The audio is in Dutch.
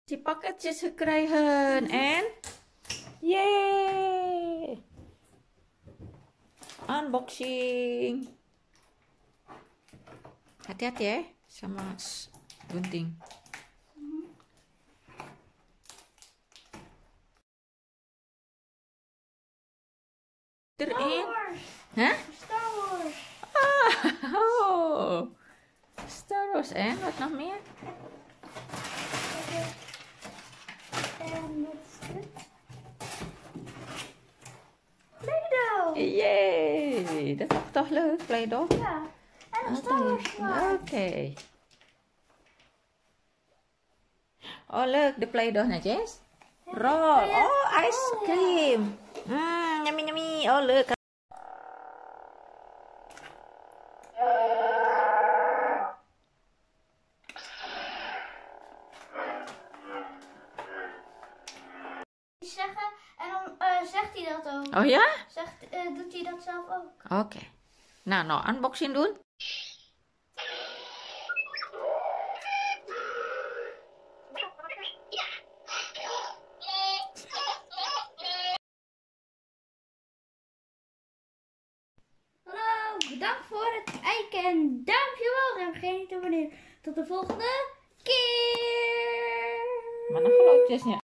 Die pakketjes gekregen en yay! Unboxing. Hati-hati ya sama gunting. Erin. Hah? Star Wars. Oh, Star Wars en wat nog meer? En wat is dit? Play-Doh. Yay, dat is toch leuk, Play-Doh? Ja. En een Star Wars flag. Oké. Oh leuk, de Play-Doh netjes. Roll. Oh, ice cream. Yummy yummy. Oh leuk. Zeggen en dan zegt hij dat ook. Oh ja? Doet hij dat zelf ook? Oké. Nou, unboxing doen. Hallo, bedankt voor het kijken en dankjewel. En vergeet niet te abonneren. Tot de volgende keer. Mana kalau chestnya?